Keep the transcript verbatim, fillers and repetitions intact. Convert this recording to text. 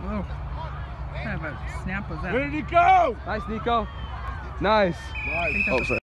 Oh, what kind of a snap was that? Where did he go? Nice, Nico. Nice. Nice. Oh, sorry.